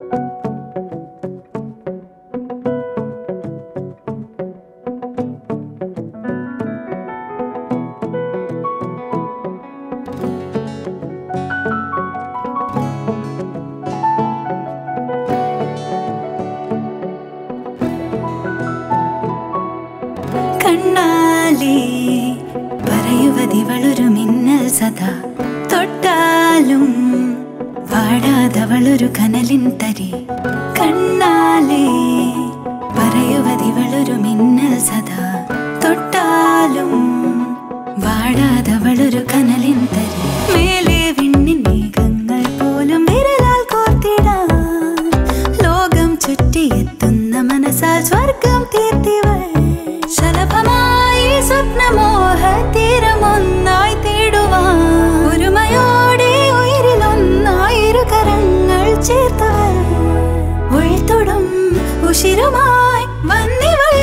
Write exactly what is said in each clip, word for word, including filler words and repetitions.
പറയുവതിവളൊരു മിന്നൽ സദാ തൊട്ടാലും വാടാതവളൊരു കനലിൻ തരി. കണ്ണാലേ പറയുവതിവളൊരു മിന്നൽ സദാ തൊട്ടാലും വാടാതവളൊരു കനലിൻ തരി. മേലെ വിണ്ണിൻ മേഘങ്ങൾ പോലും വിരലാൽ കോർത്തിടാൻ ലോകം ചുറ്റിയെത്തുന്ന മനസ്സാൽ സ്വർഗം തീർത്തിവൾ. ശലഭമായി സ്വപ്നമോഹ തീരമൊന്നായി തേടുവാൻ ഒരുമയോടെ ഉയിരിലൊന്നായിരു കരങ്ങൾ ചേർത്തവൾ. ഉൾത്തൊടും ഉശിരുമായി വന്നിവൾ.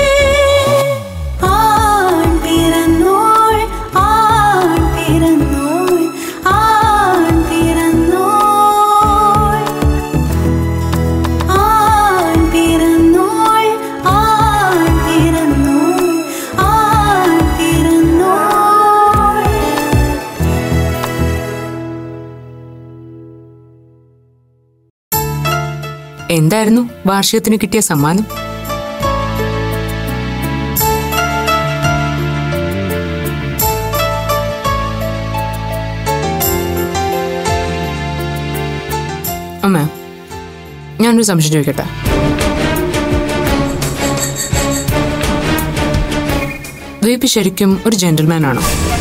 ആൺ പിറന്നോൾ ആൺ പിറന്നോൾ ആൺ പിറന്നോൾ ആൺ പിറന്നോൾ ആൺ പിറന്നോൾ ആൺ പിറന്നോൾ. എന്തായിരുന്നു വാർഷികത്തിന് കിട്ടിയ സമ്മാനം? അമ്മ, ഞാനൊരു സംശയം ചോദിക്കട്ടെ. വി പി ശരിക്കും ഒരു ജെന്റിൽമാൻ ആണോ?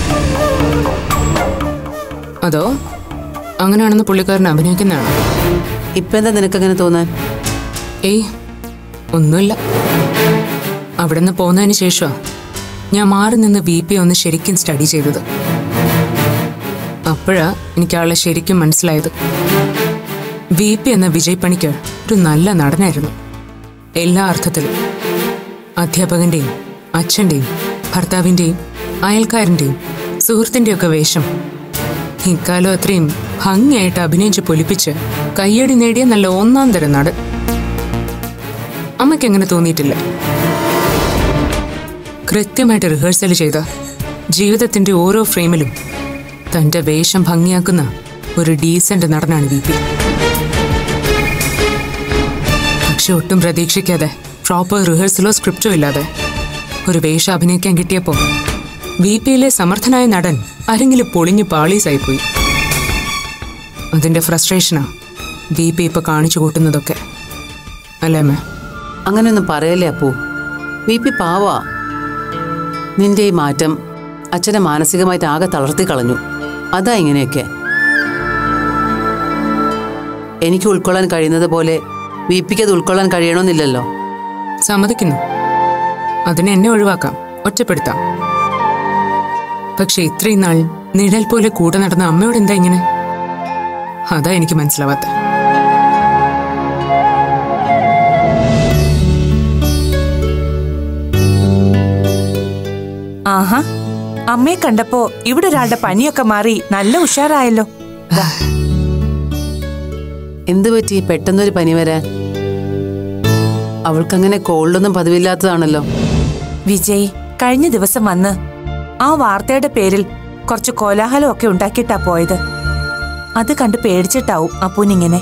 അതോ അങ്ങനെയാണെന്ന് പുള്ളിക്കാരൻ അഭിനയിക്കുന്നതാണോ? ഇപ്പൊ എന്താ നിനക്കങ്ങനെ തോന്നാൻ? ഏയ് ഒന്നുമില്ല. അവിടെ നിന്ന് പോകുന്നതിന് ശേഷമാണ് ഞാൻ മാറി നിന്ന് വി പി ഒന്ന് ശരിക്കും സ്റ്റഡി ചെയ്തത്. അപ്പോഴാ എനിക്ക് ആളെ ശരിക്കും മനസ്സിലായത്. വി പി എന്ന വിജയ് പണിക്കർ ഒരു നല്ല നടനായിരുന്നു, എല്ലാ അർത്ഥത്തിലും. അധ്യാപകന്റെയും അച്ഛൻ്റെയും ഭർത്താവിൻ്റെയും അയൽക്കാരൻ്റെയും സുഹൃത്തിൻ്റെയും ഒക്കെ വേഷം ഇക്കാലം അത്രയും ഭംഗിയായിട്ട് അഭിനയിച്ച് പൊലിപ്പിച്ച് കയ്യടി നേടിയ നല്ല ഒന്നാം തരം നടൻ. അമ്മയ്ക്ക് എങ്ങനെ തോന്നിയിട്ടില്ല? കൃത്യമായിട്ട് റിഹേഴ്സൽ ചെയ്ത ജീവിതത്തിന്റെ ഓരോ ഫ്രെയിമിലും തന്റെ വേഷം ഭംഗിയാക്കുന്ന ഒരു ഡീസന്റ് നടനാണ് വി പി. പക്ഷെ ഒട്ടും പ്രതീക്ഷിക്കാതെ പ്രോപ്പർ റിഹേഴ്സലോ സ്ക്രിപ്റ്റോ ഇല്ലാതെ ഒരു വേഷം അഭിനയിക്കാൻ കിട്ടിയപ്പോൾ വി പിയിലെ സമർത്ഥനായ നടൻ ആരെങ്കിലും പൊളിഞ്ഞു പാളീസായിപ്പോയി. അതിന്റെ ഫ്രസ്ട്രേഷനാ വി പി ഇപ്പൊ കാണിച്ചു കൂട്ടുന്നതൊക്കെ, അല്ലേ അമ്മ? അങ്ങനെയൊന്നും പറയല്ലേ അപ്പു. വി പി പാവാ. നിന്റെ ഈ മാറ്റം അച്ഛനെ മാനസികമായിട്ട് ആകെ തളർത്തി കളഞ്ഞു. അതാ ഇങ്ങനെയൊക്കെ. എനിക്ക് ഉൾക്കൊള്ളാൻ കഴിയുന്നത് പോലെ വി പിക്ക് അത് ഉൾക്കൊള്ളാൻ കഴിയണമെന്നില്ലല്ലോ. സമ്മതിക്കുന്നു. അതിനെ എന്നെ ഒഴിവാക്കാം, ഒറ്റപ്പെടുത്താം. പക്ഷെ ഇത്രയും നാൾ നിഴൽ പോലെ കൂടെ നടന്ന അമ്മയോട് എന്താ ഇങ്ങനെ? അതാ എനിക്ക് മനസ്സിലാവാത്ത. ആഹാ, അമ്മയെ കണ്ടപ്പോ ഇവിടെ ഒരാളുടെ പനിയൊക്കെ മാറി നല്ല ഉഷാറായല്ലോ. എന്തു പറ്റി പെട്ടെന്നൊരു പനി വരാൻ? അവൾക്കങ്ങനെ കോൾഡൊന്നും പതിവില്ലാത്തതാണല്ലോ. വിജയ് കഴിഞ്ഞ ദിവസം വന്ന് ആ വാർത്തയുടെ പേരിൽ കുറച്ച് കോലാഹലം ഒക്കെ ഉണ്ടാക്കിയിട്ടാ പോയത്. അത് കണ്ട് പേടിച്ചിട്ടാവും അപ്പൂനിങ്ങനെ.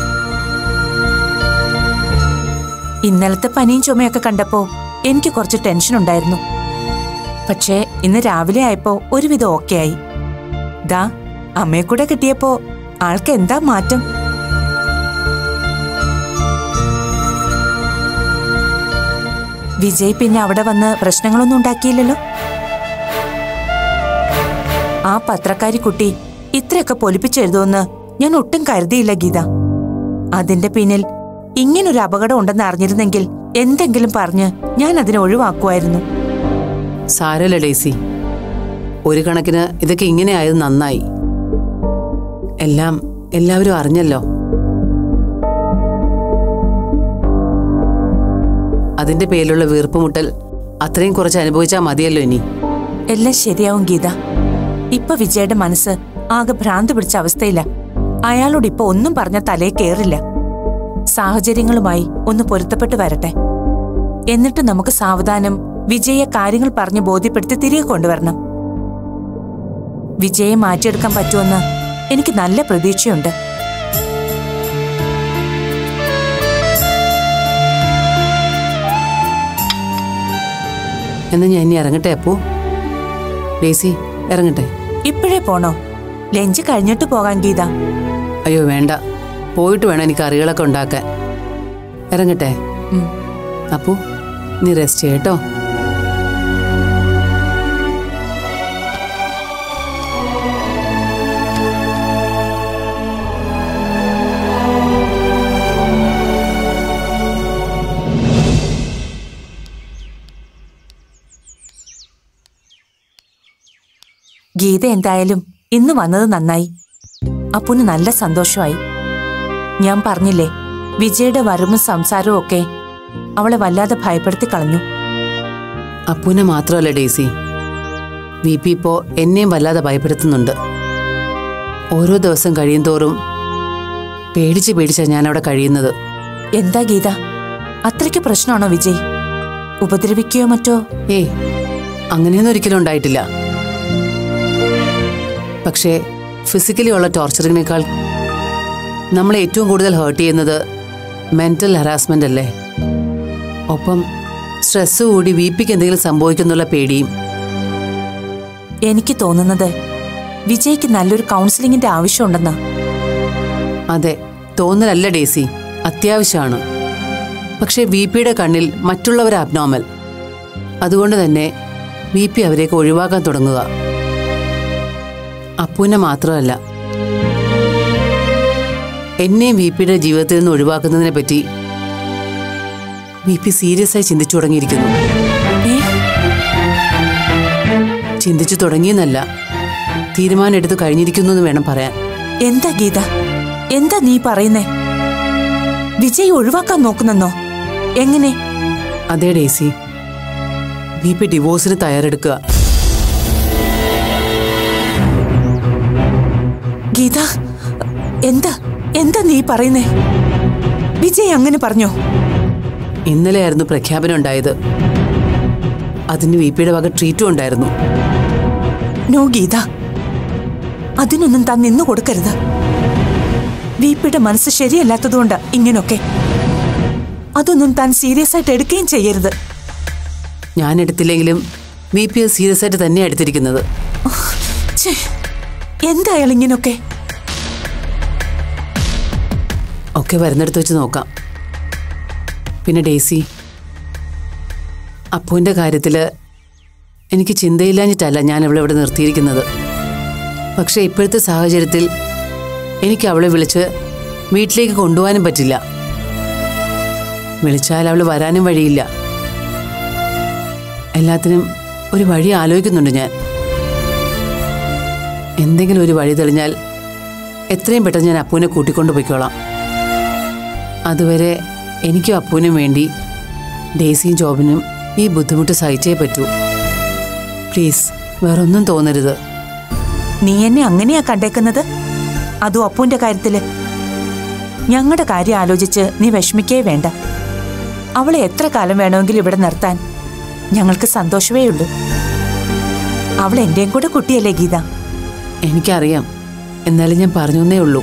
ഇന്നലത്തെ പനിയും ചുമയൊക്കെ കണ്ടപ്പോ എനിക്ക് കുറച്ച് ടെൻഷൻ ഉണ്ടായിരുന്നു. പക്ഷേ ഇന്ന് രാവിലെ ആയപ്പോ ഒരുവിധം ഓക്കെ ആയി. ദാ അമ്മയെ കൂടെ കിട്ടിയപ്പോ ആൾക്ക് എന്താ മാറ്റം. വിജയ് പിന്നെ അവിടെ വന്ന് പ്രശ്നങ്ങളൊന്നും ഉണ്ടാക്കിയില്ലല്ലോ. ആ പത്രക്കാരി കുട്ടി ഇത്രയൊക്കെ പൊലിപ്പിച്ചെഴുതുമെന്ന് ഞാൻ ഒട്ടും കരുതിയില്ല ഗീത. അതിന്റെ പിന്നിൽ ഇങ്ങനൊരു അപകടം ഉണ്ടെന്ന് അറിഞ്ഞിരുന്നെങ്കിൽ എന്തെങ്കിലും പറഞ്ഞ് ഞാൻ അതിനെ ഒഴിവാക്കുമായിരുന്നു. സാരല്ല ഡേസി, ഒരു കണക്കിന് ഇതൊക്കെ ഇങ്ങനെ ആയത് നന്നായി. എല്ലാം എല്ലാവരും അറിഞ്ഞല്ലോ. അതിന്റെ പേരിലുള്ള വീർപ്പുമുട്ടൽ അത്രയും കുറച്ച് അനുഭവിച്ചാൽ മതിയല്ലോ ഇനി. എല്ലാം ശരിയാവും ഗീത. ഇപ്പൊ വിജയുടെ മനസ്സ് ആകെ ഭ്രാന്ത് പിടിച്ച അവസ്ഥയില്ല. അയാളോട് ഇപ്പൊ ഒന്നും പറഞ്ഞ തലേ കേറില്ല. സാഹചര്യങ്ങളുമായി ഒന്ന് പൊരുത്തപ്പെട്ട് വരട്ടെ. എന്നിട്ട് നമുക്ക് സാവധാനം വിജയെ കാര്യങ്ങൾ പറഞ്ഞ് ബോധ്യപ്പെടുത്തി തിരികെ കൊണ്ടുവരണം. വിജയെ മാറ്റിയെടുക്കാൻ പറ്റുമെന്ന് എനിക്ക് നല്ല പ്രതീക്ഷയുണ്ട്. എന്നാ ഞാൻ ഇനി ഇറങ്ങട്ടെ അപ്പു? ഡേസി ഇറങ്ങട്ടെ? ഇപ്പോഴേ പോണോ? ലഞ്ച് കഴിഞ്ഞിട്ട് പോകാൻ ഗീത. അയ്യോ വേണ്ട, പോയിട്ട് വേണം എനിക്ക് കറികളൊക്കെ ഉണ്ടാക്കാൻ. ഇറങ്ങട്ടെ? അപ്പു നീ റെസ്റ്റ് ചെയ്യട്ടോ. ഗീത എന്തായാലും ഇന്ന് വന്നത് നന്നായി. അപ്പുന് നല്ല സന്തോഷമായി. ഞാൻ പറഞ്ഞില്ലേ, വിജയുടെ വരവും സംസാരവും ഒക്കെ അവളെ വല്ലാതെ ഭയപ്പെടുത്തി കളഞ്ഞു. അപ്പുനെ മാത്രമല്ല ഡേസി, വി പി ഇപ്പോ എന്നെയും വല്ലാതെ ഭയപ്പെടുത്തുന്നുണ്ട്. ഓരോ ദിവസം കഴിയും തോറും പേടിച്ച് പേടിച്ചാണ് ഞാൻ അവിടെ കഴിയുന്നത്. എന്താ ഗീത, അത്രയ്ക്ക് പ്രശ്നമാണോ വിജയ്? ഉപദ്രവിക്കുകയോ മറ്റോ? ഏയ്, അങ്ങനെയൊന്നും ഒരിക്കലും ഉണ്ടായിട്ടില്ല. പക്ഷേ ഫിസിക്കലി ഉള്ള ടോർച്ചറിനേക്കാൾ നമ്മളെ ഏറ്റവും കൂടുതൽ ഹേർട്ട് ചെയ്യുന്നത് മെന്റൽ ഹറാസ്മെന്റ് അല്ലേ? ഒപ്പം സ്ട്രെസ് കൂടി വി പിക്ക് എന്തെങ്കിലും സംഭവിക്കുന്നുള്ള പേടിയും. എനിക്ക് തോന്നുന്നത് വിജയ്ക്ക് നല്ലൊരു കൗൺസിലിംഗിന്റെ ആവശ്യമുണ്ടെന്നാ. അതെ, തോന്നലല്ല ഡേസി, അത്യാവശ്യമാണ്. പക്ഷേ വി പിയുടെ കണ്ണിൽ മറ്റുള്ളവർ അബ്നോർമൽ. അതുകൊണ്ട് തന്നെ വി പി അവരെയൊക്കെ ഒഴിവാക്കാൻ തുടങ്ങുക. അപ്പുവിനെ മാത്രമല്ല, എന്നെയും വി പിയുടെ ജീവിതത്തിൽ നിന്ന് ഒഴിവാക്കുന്നതിനെ പറ്റി വി പി സീരിയസ് ആയി ചിന്തിച്ചു തുടങ്ങിയിരിക്കുന്നു. ചിന്തിച്ചു തുടങ്ങിയെന്നല്ല, തീരുമാനം എടുത്തു കഴിഞ്ഞിരിക്കുന്നു എന്ന് വേണം പറയാൻ. എന്താ ഗീത, എന്താ നീ പറയുന്നേ? വിജയ് ഒഴിവാക്കാൻ നോക്കുന്നെന്നോ? എങ്ങനെ? അതെ ഡേസി, വി പി ഡിവോഴ്സിന് തയ്യാറെടുക്കുക. ഗീത, എന്താ എന്താ നീ പറയുന്നേ? വിജയ് അങ്ങനെ പറഞ്ഞോ? ഇന്നലെയായിരുന്നു പ്രഖ്യാപനം ഉണ്ടായത്. അതിന് വി പിയുടെ വക ട്രീറ്റും ഉണ്ടായിരുന്നു. നോ ഗീത, അതിനൊന്നും താൻ നിന്നു കൊടുക്കരുത്. വി പിയുടെ മനസ്സ് ശരിയല്ലാത്തതുകൊണ്ട് ഇങ്ങനൊക്കെ. അതൊന്നും താൻ സീരിയസ് ആയിട്ട് എടുക്കുകയും ചെയ്യരുത്. ഞാൻ എടുത്തില്ലെങ്കിലും വി പി സീരിയസ് ആയിട്ട് തന്നെയാണ് എടുത്തിരിക്കുന്നത്. എന്തായാലും ഇങ്ങനൊക്കെ ഒക്കെ വരുന്നിടത്ത് വെച്ച് നോക്കാം. പിന്നെ ഡേസി, അപ്പുവിൻ്റെ കാര്യത്തിൽ എനിക്ക് ചിന്തയില്ലാഞ്ഞിട്ടല്ല ഞാൻ അവളെ ഇവിടെ നിർത്തിയിരിക്കുന്നത്. പക്ഷേ ഇപ്പോഴത്തെ സാഹചര്യത്തിൽ എനിക്ക് അവളെ വിളിച്ച് വീട്ടിലേക്ക് കൊണ്ടുപോകാനും പറ്റില്ല. വിളിച്ചാൽ അവൾ വരാനും വഴിയില്ല. എല്ലാത്തിനും ഒരു വഴി ആലോചിക്കുന്നുണ്ട് ഞാൻ. എന്തെങ്കിലും ഒരു വഴി തെളിഞ്ഞാൽ എത്രയും പെട്ടെന്ന് ഞാൻ അപ്പുവിനെ കൂട്ടിക്കൊണ്ടു പോയിക്കോളാം. അതുവരെ എനിക്കും അപ്പുവിനും വേണ്ടി ഡേസിയും ജോബിനും ഈ ബുദ്ധിമുട്ട് സഹിച്ചേ പറ്റൂ. പ്ലീസ്, വേറൊന്നും തോന്നരുത്. നീ എന്നെ അങ്ങനെയാ കണ്ടേക്കുന്നത്? അതും അപ്പുവിന്റെ കാര്യത്തില്? ഞങ്ങളുടെ കാര്യം ആലോചിച്ച് നീ വിഷമിക്കേ വേണ്ട. അവളെ എത്ര കാലം വേണമെങ്കിലും ഇവിടെ നിർത്താൻ ഞങ്ങൾക്ക് സന്തോഷമേ ഉള്ളൂ. അവൾ എന്റെയും കൂടെ കുട്ടിയല്ലേ ഗീത? എനിക്കറിയാം, എന്നാലും ഞാൻ പറഞ്ഞേ ഉള്ളൂ.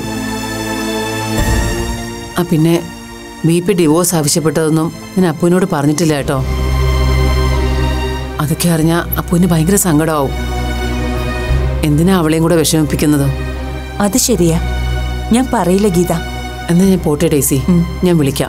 ആ പിന്നെ വി പി ഡിവോഴ്സ് ആവശ്യപ്പെട്ടതൊന്നും ഞാൻ അപ്പുവിനോട് പറഞ്ഞിട്ടില്ല കേട്ടോ. അതൊക്കെ അറിഞ്ഞാൽ അപ്പുവിന് ഭയങ്കര സങ്കടമാവും. എന്തിനാ അവളെയും കൂടെ വിഷമിപ്പിക്കുന്നത്? അത് ശരിയാ, ഞാൻ പറയില്ല ഗീത. എന്നാ ഞാൻ പോട്ടെ ഡേസി, ഞാൻ വിളിക്കാം.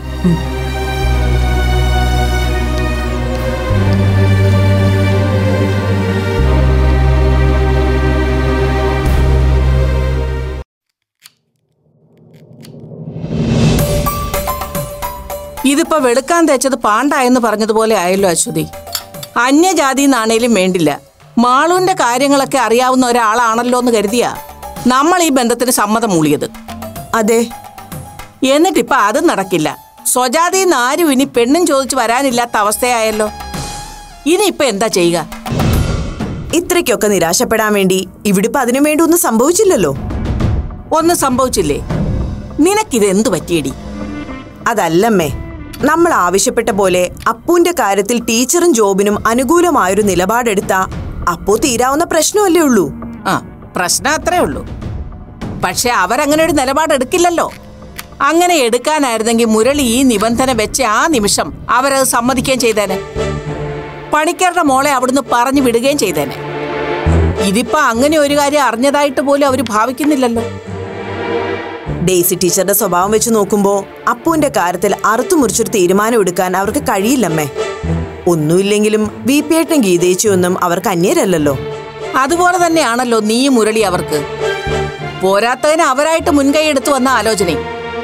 ഇതിപ്പോ വെളുക്കാൻ തേച്ചത് പാണ്ടായെന്ന് പറഞ്ഞതുപോലെ ആയല്ലോ അശ്വതി. അന്യജാതി നാണേലും വേണ്ടില്ല, മാളുവിന്റെ കാര്യങ്ങളൊക്കെ അറിയാവുന്ന ഒരാളാണല്ലോ എന്ന് കരുതിയാ നമ്മൾ ഈ ബന്ധത്തിന് സമ്മതം മൂളിയത്. അതെ, എന്നിട്ടിപ്പൊ അതും നടക്കില്ല. സ്വജാതിന്ന് ആരും ഇനി പെണ്ണും ചോദിച്ചു വരാനില്ലാത്ത അവസ്ഥയായല്ലോ. ഇനിയിപ്പൊ എന്താ ചെയ്യുക? ഇത്രയ്ക്കൊക്കെ നിരാശപ്പെടാൻ വേണ്ടി ഇവിടിപ്പോ അതിനു വേണ്ടി ഒന്നും സംഭവിച്ചില്ലല്ലോ. ഒന്നും സംഭവിച്ചില്ലേ? നിനക്കിത് എന്തു പറ്റിയടി? അതല്ലമ്മേ, നമ്മൾ ആവശ്യപ്പെട്ട പോലെ അപ്പുവിന്റെ കാര്യത്തിൽ ടീച്ചറും ജോബിനും അനുകൂലമായൊരു നിലപാടെടുത്ത അപ്പോ തീരാവുന്ന പ്രശ്നമല്ലേ ഉള്ളൂ. ആ പ്രശ്നം അത്രേ ഉള്ളൂ. പക്ഷെ അവരങ്ങനെ ഒരു നിലപാടെടുക്കില്ലല്ലോ. അങ്ങനെ എടുക്കാനായിരുന്നെങ്കിൽ മുരളി ഈ നിബന്ധന വെച്ച് ആ നിമിഷം അവരത് സമ്മതിക്കുകയും ചെയ്തേനെ. പണിക്കരുടെ മോളെ അവിടുന്ന് പറഞ്ഞു വിടുകയും ചെയ്തേനെ. ഇതിപ്പോ അങ്ങനെ ഒരു കാര്യം അറിഞ്ഞതായിട്ട് പോലും അവര് ഭാവിക്കുന്നില്ലല്ലോ. ഡെയ്സി ടീച്ചറുടെ സ്വഭാവം വെച്ച് നോക്കുമ്പോ അപ്പുവിന്റെ കാര്യത്തിൽ അറുത്തു മുറിച്ചൊരു തീരുമാനം എടുക്കാൻ അവർക്ക് കഴിയില്ലമ്മേ. ഒന്നുമില്ലെങ്കിലും വി പി ഏട്ടനും ഗീതേച്ചിയൊന്നും അവർക്ക് അന്യരല്ലോ. അതുപോലെ തന്നെയാണല്ലോ നീ മുരളി അവർക്ക്. പോരാത്തതിന് അവരായിട്ട് മുൻകൈ എടുത്തു വന്ന ആലോചനയും.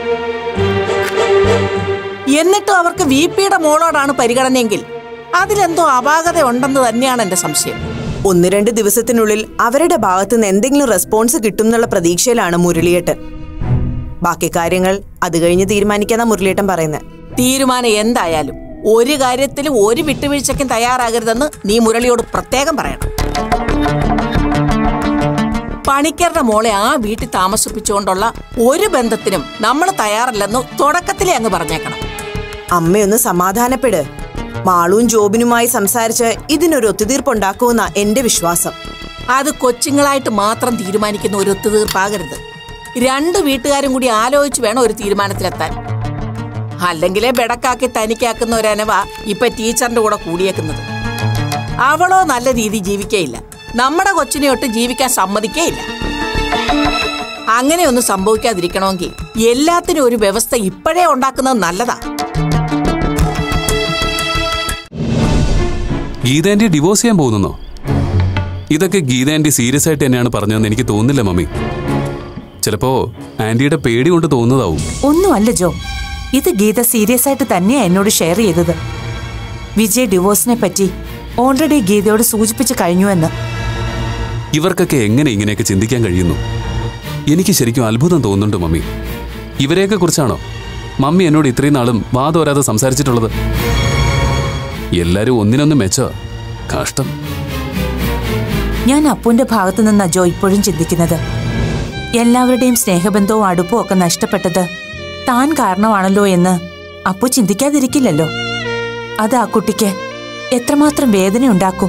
എന്നിട്ടും അവർക്ക് വി പിയുടെ മോളോടാണ് പരിഗണനയെങ്കിൽ അതിലെന്തോ അപാകത ഉണ്ടെന്ന് തന്നെയാണ് എന്റെ സംശയം. ഒന്ന് രണ്ട് ദിവസത്തിനുള്ളിൽ അവരുടെ ഭാഗത്തുനിന്ന് എന്തെങ്കിലും റെസ്പോൺസ് കിട്ടും എന്നുള്ള പ്രതീക്ഷയിലാണ് മുരളിയേട്ടൻ. ബാക്കി കാര്യങ്ങൾ അത് കഴിഞ്ഞ് തീരുമാനിക്കാന്നാ മുരളിയേട്ടൻ പറയുന്നത്. തീരുമാനം എന്തായാലും ഒരു കാര്യത്തിലും ഒരു വിട്ടുവീഴ്ചയ്ക്കും തയ്യാറാകരുതെന്ന് നീ മുരളിയോട് പ്രത്യേകം പറയണം. പണിക്കരുടെ മോളെ ആ വീട്ടിൽ താമസിപ്പിച്ചുകൊണ്ടുള്ള ഒരു ബന്ധത്തിനും നമ്മൾ തയ്യാറല്ലെന്ന് തുടക്കത്തിലേ അങ്ങ് പറഞ്ഞേക്കണം. അമ്മയൊന്ന് സമാധാനപ്പെട്. മാളുവും ജോബിനുമായി സംസാരിച്ച് ഇതിനൊരു ഒത്തുതീർപ്പുണ്ടാക്കുമെന്ന എന്റെ വിശ്വാസം. അത് കൊച്ചുങ്ങളായിട്ട് മാത്രം തീരുമാനിക്കുന്ന ഒരു ഒത്തുതീർപ്പാകരുത്. രണ്ട് വീട്ടുകാരും കൂടി ആലോചിച്ച് വേണം ഒരു തീരുമാനത്തിലെത്താൻ. അല്ലെങ്കിലേ ബെടക്കാക്കി തനിക്കാക്കുന്ന ഒരനവ ഇപ്പൊ ടീച്ചറിന്റെ കൂടെ കൂടിയേക്കുന്നത്. അവളോ നല്ല രീതി ജീവിക്കേയില്ല, നമ്മുടെ കൊച്ചിനെ ഒട്ട് ജീവിക്കാൻ സമ്മതിക്കേയില്ല. അങ്ങനെയൊന്നും സംഭവിക്കാതിരിക്കണമെങ്കിൽ എല്ലാത്തിനും ഒരു വ്യവസ്ഥ ഇപ്പോഴേ ഉണ്ടാക്കുന്നത് നല്ലതാ. ഗീതാൻറ്റി ഡിവോഴ്സ് ചെയ്യാൻ പോകുന്നോ? ഇതൊക്കെ ഗീതാൻറ്റി സീരിയസ് ആയിട്ട് തന്നെയാണ് പറഞ്ഞതെന്ന് എനിക്ക് തോന്നുന്നില്ല മമ്മി. ചിലപ്പോ ആന്റിയുടെ പേടി കൊണ്ട് തോന്നുന്നതാവും. ഒന്നുമല്ല ജോ, ഇത് ഗീത സീരിയസ് ആയിട്ട് തന്നെയാ എന്നോട് ഷെയർ ചെയ്തത്. വിജയ് ഡിവോഴ്സിനെ പറ്റി ഓൾറെഡി ഗീതയോട് സൂചിപ്പിച്ചു കഴിഞ്ഞു എന്ന്. ഇവർക്കൊക്കെ എങ്ങനെ ഇങ്ങനെയൊക്കെ ചിന്തിക്കാൻ കഴിയുന്നു? എനിക്ക് ശരിക്കും അത്ഭുതം തോന്നുന്നുണ്ട് മമ്മി. ഇവരെയൊക്കെ കുറിച്ചാണോ മമ്മി എന്നോട് ഇത്രയും നാളും വാദോരാതെ സംസാരിച്ചിട്ടുള്ളത്? എല്ലാരും ഒന്നിനൊന്നും മെച്ചോ. കഷ്ടം. ഞാൻ അപ്പുവിന്റെ ഭാഗത്തു നിന്നാ ജോ ഇപ്പോഴും ചിന്തിക്കുന്നത്. എല്ലാവരുടെയും സ്നേഹബന്ധവും അടുപ്പവും ഒക്കെ നഷ്ടപ്പെട്ടത് താൻ കാരണമാണല്ലോ എന്ന് അപ്പു ചിന്തിക്കാതിരിക്കില്ലല്ലോ. അത് ആ കുട്ടിക്ക് എത്രമാത്രം വേദനയുണ്ടാക്കും.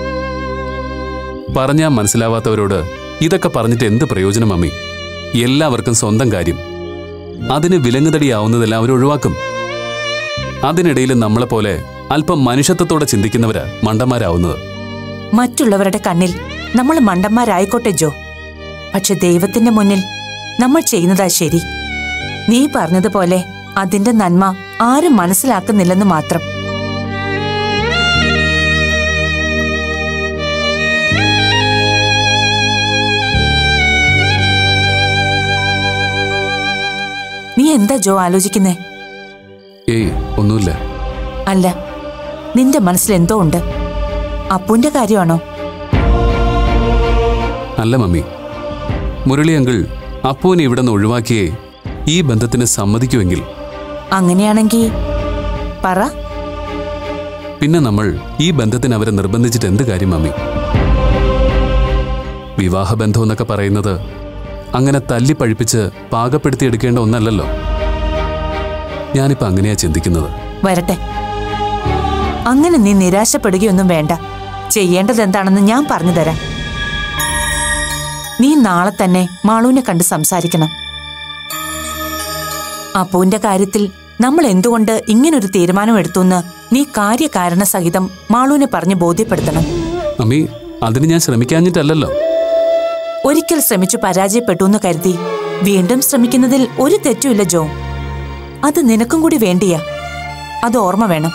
പറഞ്ഞാ മനസ്സിലാവാത്തവരോട് ഇതൊക്കെ പറഞ്ഞിട്ട് എന്ത് പ്രയോജനം മമ്മി? എല്ലാവർക്കും സ്വന്തം കാര്യം. അതിന് വിലങ്ങുതടിയാവുന്നതെല്ലാം അവർ ഒഴിവാക്കും. അതിനിടയിൽ നമ്മളെപ്പോലെ അല്പം മനുഷ്യത്വത്തോടെ ചിന്തിക്കുന്നവരാ മണ്ടന്മാരാവുന്നത്. മറ്റുള്ളവരുടെ കണ്ണിൽ നമ്മൾ മണ്ടന്മാരായിക്കോട്ടെ ജോ, പക്ഷെ ദൈവത്തിന്റെ മുന്നിൽ നമ്മൾ ചെയ്യുന്നതാ ശരി. നീ പറഞ്ഞതുപോലെ അതിന്റെ നന്മ ആരും മനസ്സിലാക്കുന്നില്ലെന്ന് മാത്രം. നീ എന്താ ജോ ആലോചിക്കുന്നേ? ഏയ് ഒന്നുമില്ല. അല്ല, നിന്റെ മനസ്സിൽ എന്തോ ഉണ്ട്. അപ്പുവിന്റെ കാര്യമാണോ? അല്ല മമ്മി, മുരളി അങ്കിൾ അപ്പുവിനെ ഇവിടെ നിന്ന് ഒഴിവാക്കിയേ ഈ ബന്ധത്തിന് സമ്മതിക്കുമെങ്കിൽ. അങ്ങനെയാണെങ്കിൽ പറ. പിന്നെ നമ്മൾ ഈ ബന്ധത്തിന് അവരെ നിർബന്ധിച്ചിട്ട് എന്ത് കാര്യം മമ്മി? വിവാഹബന്ധം എന്നൊക്കെ പറയുന്നത് അങ്ങനെ തല്ലി പഴിപ്പിച്ച് പാകപ്പെടുത്തിയെടുക്കേണ്ട ഒന്നല്ലല്ലോ. ഞാനിപ്പോ അങ്ങനെയാ ചിന്തിക്കുന്നത്. വരട്ടെ, അങ്ങനെ നീ നിരാശപ്പെടുകയൊന്നും വേണ്ട. ചെയ്യേണ്ടത് എന്താണെന്ന് ഞാൻ പറഞ്ഞു തരാം. നീ നാളെ തന്നെ മാളുവിനെ കണ്ട് സംസാരിക്കണം. അപ്പുവിന്റെ കാര്യത്തിൽ നമ്മൾ എന്തുകൊണ്ട് ഇങ്ങനൊരു തീരുമാനം എടുത്തുന്ന് നീ കാര്യകാരണ സഹിതം മാളുവിനെ പറഞ്ഞ് ബോധ്യപ്പെടുത്തണം. അമ്മി, അതിന് ഞാൻ ശ്രമിക്കാഞ്ഞിട്ടല്ലോ. ഒരിക്കൽ ശ്രമിച്ചു പരാജയപ്പെട്ടു എന്ന് കരുതി വീണ്ടും ശ്രമിക്കുന്നതിൽ ഒരു തെറ്റുമില്ല ജോ. അത് നിനക്കും കൂടി വേണ്ടിയാ. അത് ഓർമ്മ വേണം.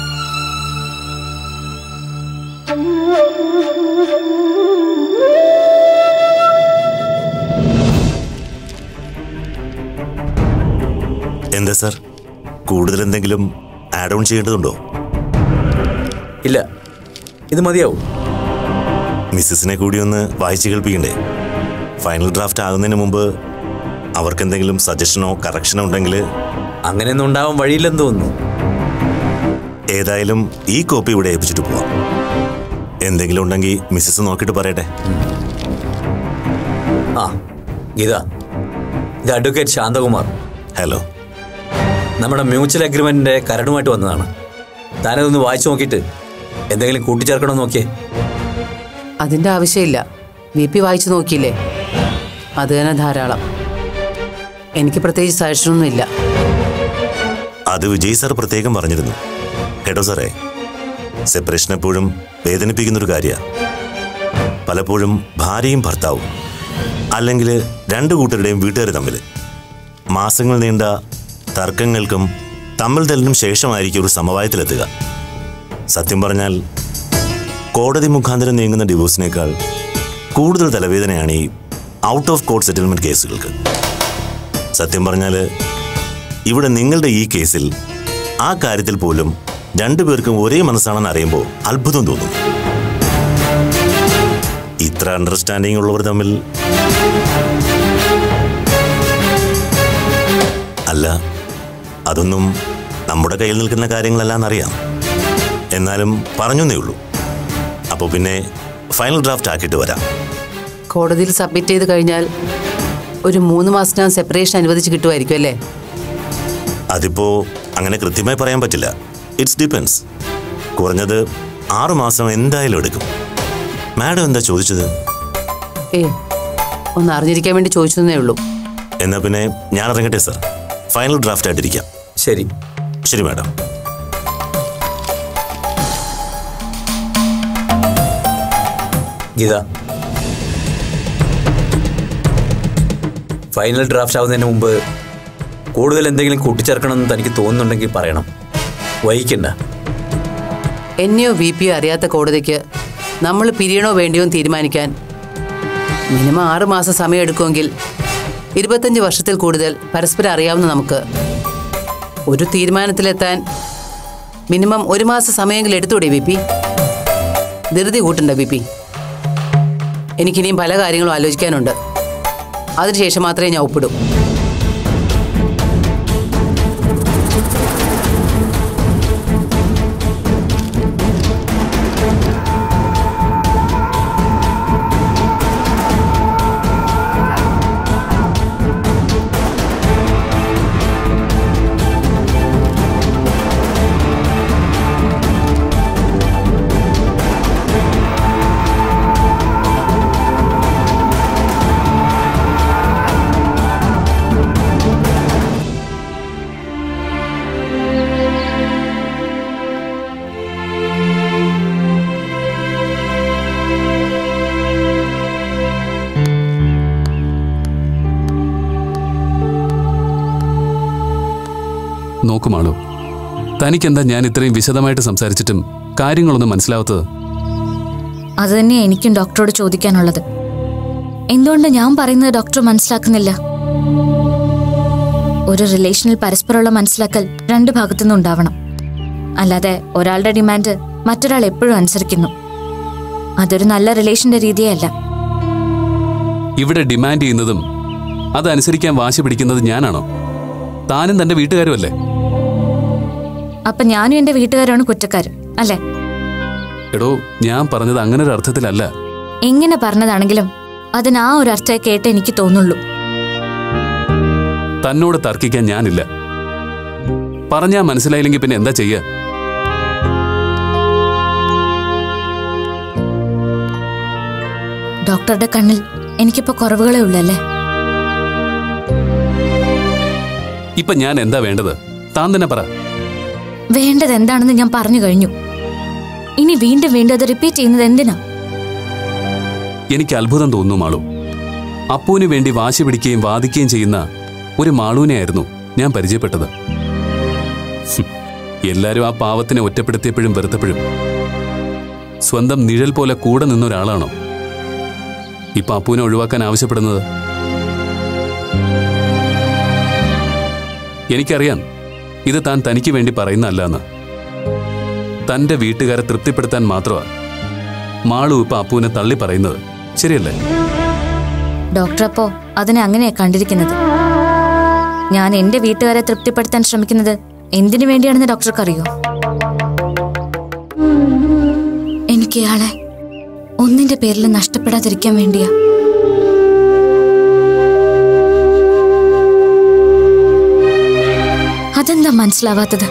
എന്താ സാർ, കൂടുതൽ എന്തെങ്കിലും ആഡ് ഓൺ ചെയ്യേണ്ടതുണ്ടോ? ഇല്ല, ഇത് മതിയാവും. മിസ്സസിനെ കൂടി ഒന്ന് വായിച്ചു കേൾപ്പിക്കണ്ടേ? ഫൈനൽ ഡ്രാഫ്റ്റ് ആകുന്നതിന് മുമ്പ് അവർക്ക് എന്തെങ്കിലും സജഷനോ കറക്ഷനോ ഉണ്ടെങ്കിൽ. അങ്ങനെയൊന്നും ഉണ്ടാവാൻ വഴിയില്ലെന്ന് തോന്നുന്നു. ഏതായാലും ഈ കോപ്പി ഇവിടെ ഏൽപ്പിച്ചിട്ട് പോവാം. എന്തെങ്കിലും ഉണ്ടെങ്കിൽ മിസ്സസ് നോക്കിയിട്ട് പറയട്ടെ. ആ ഗീത, ഇത് അഡ്വക്കേറ്റ് ശാന്തകുമാർ. ഹലോ. നമ്മുടെ മ്യൂച്വൽ അഗ്രിമെന്റിന്റെ കരടുമായിട്ട് വന്നതാണ്. താനതൊന്ന് വായിച്ചു നോക്കിയിട്ട് എന്തെങ്കിലും കൂട്ടിച്ചേർക്കണമെന്ന് നോക്കിയേ. അതിൻ്റെ ആവശ്യമില്ല. വി പി വായിച്ചു നോക്കിയില്ലേ, അത് തന്നെ ധാരാളം. എനിക്ക് പ്രത്യേകിച്ച് സജഷനൊന്നുമില്ല. അത് വിജയ് സാർ പ്രത്യേകം പറഞ്ഞിരുന്നു കേട്ടോ സാറേ. സെപ്പറേഷൻ എപ്പോഴും വേദനിപ്പിക്കുന്നൊരു കാര്യമാണ്. പലപ്പോഴും ഭാര്യയും ഭർത്താവും അല്ലെങ്കിൽ രണ്ടു കൂട്ടരുടെയും വീട്ടുകാർ തമ്മിൽ മാസങ്ങൾ നീണ്ട തർക്കങ്ങൾക്കും തമ്മിൽ തല്ലിനും ശേഷമായിരിക്കും ഒരു സമവായത്തിലെത്തുക. സത്യം പറഞ്ഞാൽ കോടതി മുഖാന്തരം നീങ്ങുന്ന ഡിവോഴ്സിനേക്കാൾ കൂടുതൽ തലവേദനയാണ് ഈ ഔട്ട് ഓഫ് കോർട്ട് സെറ്റിൽമെന്റ് കേസുകൾക്ക്. സത്യം പറഞ്ഞാൽ ഇവിടെ നിങ്ങളുടെ ഈ കേസിൽ ആ കാര്യത്തിൽ പോലും രണ്ടുപേർക്കും ഒരേ മനസ്സാണെന്ന് അറിയുമ്പോൾ അത്ഭുതം തോന്നും. ഇത്ര അണ്ടർസ്റ്റാൻഡിംഗ് ഉള്ളവർ തമ്മിൽ അല്ല, അതൊന്നും നമ്മുടെ കയ്യിൽ നിൽക്കുന്ന കാര്യങ്ങളല്ലാന്നറിയാം. എന്നാലും പറഞ്ഞേ ഉള്ളൂ. അപ്പോൾ പിന്നെ ഫൈനൽ ഡ്രാഫ്റ്റ് ആക്കിയിട്ട് വരാം. കോടതിയിൽ സബ്മിറ്റ് ചെയ്ത് കഴിഞ്ഞാൽ ഒരു മൂന്ന് മാസത്തിനകം സെപ്പറേഷൻ അനുവദിച്ച് കിട്ടുമായിരിക്കും അല്ലേ? അതിപ്പോ അങ്ങനെ കൃത്യമായി പറയാൻ പറ്റില്ല. It's depends. കുറഞ്ഞത് ആറു മാസം എന്തായാലും എടുക്കും. മാഡം എന്താ ചോദിച്ചത്? ഏ ഒന്ന് അറിഞ്ഞിരിക്കാൻ വേണ്ടി ചോദിച്ചതേ ഉള്ളൂ. എന്നാ പിന്നെ ഞാൻ ഇറങ്ങട്ടെ സാർ. Final draft ആയിട്ടിരിക്കാം. ശരി ശരി മാഡം. ഗീത, ഫൈനൽ ഡ്രാഫ്റ്റ് ആവുന്നതിന് മുമ്പ് കൂടുതൽ എന്തെങ്കിലും കൂട്ടിച്ചേർക്കണമെന്ന് തനിക്ക് തോന്നുന്നുണ്ടെങ്കിൽ പറയണം. വൈകിക്കണ്ട. എന്നെയോ വി പിയോ അറിയാത്ത കോടതിക്ക് നമ്മൾ പിരിയണോ വേണ്ടിയോ തീരുമാനിക്കാൻ മിനിമം ആറ് മാസം സമയം എടുക്കുമെങ്കിൽ ഇരുപത്തഞ്ച് വർഷത്തിൽ കൂടുതൽ പരസ്പരം അറിയാവുന്ന നമുക്ക് ഒരു തീരുമാനത്തിലെത്താൻ മിനിമം ഒരു മാസം സമയമെങ്കിലും എടുത്തൂടെ വി പി? ധൃതി കൂട്ടണ്ട വി പി. എനിക്കിനിയും പല കാര്യങ്ങളും ആലോചിക്കാനുണ്ട്. അതിനുശേഷം മാത്രമേ ഞാൻ ഒപ്പിടൂ. നോക്കുമാണോ, തനിക്കെന്താ ഞാൻ ഇത്രയും വിശദമായിട്ട് സംസാരിച്ചിട്ടും കാര്യങ്ങളൊന്നും മനസ്സിലാവാത്തത്? അത് തന്നെയാ എനിക്കും ഡോക്ടറോട് ചോദിക്കാനുള്ളത്. എന്തുകൊണ്ട് ഞാൻ പറയുന്നത് ഡോക്ടർ മനസ്സിലാക്കുന്നില്ല? ഒരു റിലേഷനിൽ പരസ്പരമുള്ള മനസ്സിലാക്കൽ രണ്ട് ഭാഗത്തുനിന്നും ഉണ്ടാവണം. അല്ലാതെ ഒരാളുടെ ഡിമാൻഡ് മറ്റൊരാൾ എപ്പോഴും അനുസരിക്കുന്നു. അതൊരു നല്ല റിലേഷന്റെ രീതിയല്ല. ഇവിടെ ഡിമാൻഡ് ചെയ്യുന്നതും അതനുസരിക്കാൻ വാശി പിടിക്കുന്നത് ഞാനാണോ? താനും തന്റെ വീട്ടുകാരും അല്ലേ? അപ്പൊ ഞാനും എന്റെ വീട്ടുകാരാണ് കുറ്റക്കാരൻ അല്ലേ? എടോ, ഞാൻ പറഞ്ഞത് അങ്ങനെ ഒരു അർത്ഥത്തിലല്ല. എങ്ങനെ പറഞ്ഞതാണെങ്കിലും അതിന് ആ ഒരു അർത്ഥത്തെ കേട്ട് എനിക്ക് തോന്നുള്ളൂ. തന്നോട് തർക്കിക്കാൻ ഞാനില്ല. പറഞ്ഞാ മനസ്സിലായില്ലെങ്കിൽ പിന്നെ എന്താ ചെയ്യാ? ഡോക്ടറുടെ കണ്ണിൽ എനിക്കിപ്പോ കുറവുകളേ ഉള്ളല്ലേ? ഇപ്പൊ ഞാൻ എന്താ വേണ്ടത്? താൻ തന്നെ പറ. വേണ്ടത് എന്താണെന്ന് ഞാൻ പറഞ്ഞു കഴിഞ്ഞു. ഇനി വീണ്ടും വീണ്ടും അത് റിപ്പീറ്റ് ചെയ്യുന്നത് എന്തിനാ? എനിക്ക് അത്ഭുതം തോന്നുന്നു മാളു. അപ്പുവിന് വേണ്ടി വാശി പിടിക്കുകയും വാദിക്കുകയും ചെയ്യുന്ന ഒരു മാളുവിനെയായിരുന്നു ഞാൻ പരിചയപ്പെട്ടത്. എല്ലാരും ആ പാവത്തിനെ ഒറ്റപ്പെടുത്തിയപ്പോഴും വെറുത്തപ്പോഴും സ്വന്തം നിഴൽ പോലെ കൂടെ നിന്ന ഒരാളാണോ ഇപ്പൊ അപ്പുവിനെ ഒഴിവാക്കാൻ ആവശ്യപ്പെടുന്നത്? എനിക്കറിയാം ഇത് താൻ തനിക്ക് വേണ്ടി പറയുന്നതല്ലെന്ന്. തന്റെ വീട്ടുകാരെ തൃപ്തിപ്പെടുത്താൻ മാത്രമാണ് മാളു ഇപ്പൊ അപ്പുവിനെ തള്ളി പറയുന്നത്. ശരിയല്ലേ? ഡോക്ടർ അപ്പോ അതിനെ അങ്ങനെയാ കണ്ടിരിക്കുന്നത്. ഞാൻ എന്റെ വീട്ടുകാരെ തൃപ്തിപ്പെടുത്താൻ ശ്രമിക്കുന്നത് എന്തിനു വേണ്ടിയാണെന്ന് ഡോക്ടർക്ക് അറിയോ? എനിക്ക് ഇയാളെ ഒന്നിന്റെ പേരിൽ നഷ്ടപ്പെടാതിരിക്കാൻ വേണ്ടിയാ. അതെന്താ മനസ്സിലാവാത്തത്?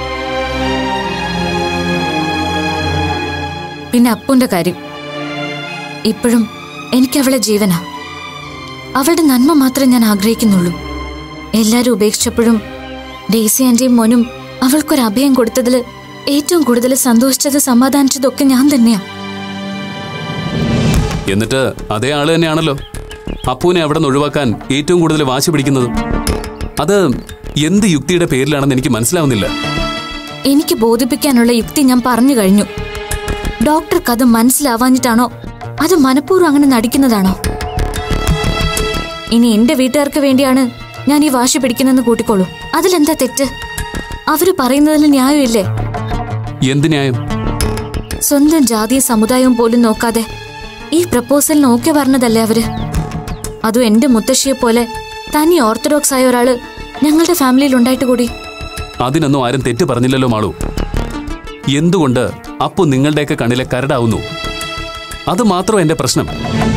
പിന്നെ അപ്പുന്റെ കാര്യം, ഇപ്പോഴും എനിക്ക് അവളെ ജീവനാ. അവളുടെ നന്മ മാത്രമേ ഞാൻ ആഗ്രഹിക്കുന്നുള്ളൂ. എല്ലാരും ഉപേക്ഷിച്ചപ്പോഴും ഡേസി ആന്റിയും മോനും അവൾക്കൊരു അഭയം കൊടുത്തതിൽ ഏറ്റവും കൂടുതൽ സന്തോഷിച്ചത് സമാധാനിച്ചതൊക്കെ ഞാൻ തന്നെയാ. എന്നിട്ട് അതേ ആള് തന്നെയാണല്ലോ അപ്പുവിനെ അവിടെ നിന്ന് ഒഴിവാക്കാൻ ഏറ്റവും കൂടുതൽ വാശി പിടിക്കുന്നത്. അത് എന്ത് യുക്തിയുടെ പേരിലാണെന്ന് എനിക്ക് മനസ്സിലാവുന്നില്ല. എനിക്ക് ബോധിപ്പിക്കാനുള്ള യുക്തി ഞാൻ പറഞ്ഞു കഴിഞ്ഞു. ഡോക്ടർക്ക് അത് മനസ്സിലാവാഞ്ഞിട്ടാണോ അത് മനഃപൂർവ്വം അങ്ങനെ നടിക്കുന്നതാണോ? ഇനി എന്റെ വീട്ടുകാർക്ക് വേണ്ടിയാണ് ഞാൻ ഈ വാശി പിടിക്കുന്നെന്ന് കൂട്ടിക്കോളൂ. അതിലെന്താ തെറ്റ്? അവര് പറയുന്നതിൽ ന്യായമില്ലേ? എന്ത് ന്യായം? സ്വന്തം ജാതിയും സമുദായവും പോലും നോക്കാതെ ഈ പ്രപ്പോസലിന് ഓക്കെ പറഞ്ഞതല്ലേ അവര്? അതും എന്റെ മുത്തശ്ശിയെ പോലെ തനി ഓർത്തഡോക്സ് ആയ ഒരാള് ഞങ്ങളുടെ ഫാമിലിയിൽ ഉണ്ടായിട്ട് കൂടി. അതിനൊന്നും ആരും തെറ്റ് പറഞ്ഞില്ലല്ലോ മാളു. എന്തുകൊണ്ട് അപ്പു നിങ്ങളുടെയൊക്കെ കണ്ണിലെ കരടാവുന്നു? അത് മാത്രം എന്റെ പ്രശ്നം.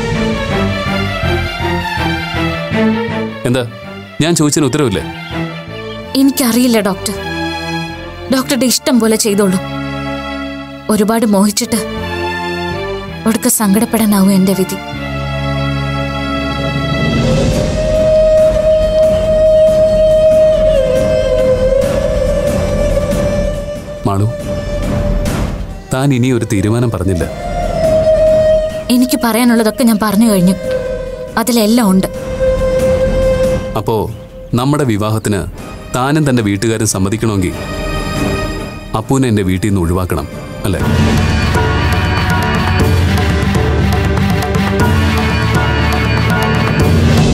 എന്താ ഞാൻ ചോദിച്ചതിന് ഉത്തരവില്ലേ? എനിക്കറിയില്ല ഡോക്ടർ. ഡോക്ടറുടെ ഇഷ്ടം പോലെ ചെയ്തോളൂ. ഒരുപാട് മോഹിച്ചിട്ട് ഒടുക്ക സങ്കടപ്പെടാനാവും എന്റെ വിധി. മാളു, താൻ ഇനി ഒരു തീരുമാനം പറഞ്ഞില്ല. എനിക്ക് പറയാനുള്ളതൊക്കെ ഞാൻ പറഞ്ഞു കഴിഞ്ഞു. അതിലെല്ലാം ഉണ്ട്. അപ്പോ നമ്മുടെ വിവാഹത്തിന് താനും തന്റെ വീട്ടുകാരും സമ്മതിക്കണമെങ്കിൽ അപ്പൂനെ എന്റെ വീട്ടിൽ നിന്ന് ഒഴിവാക്കണം അല്ലേ?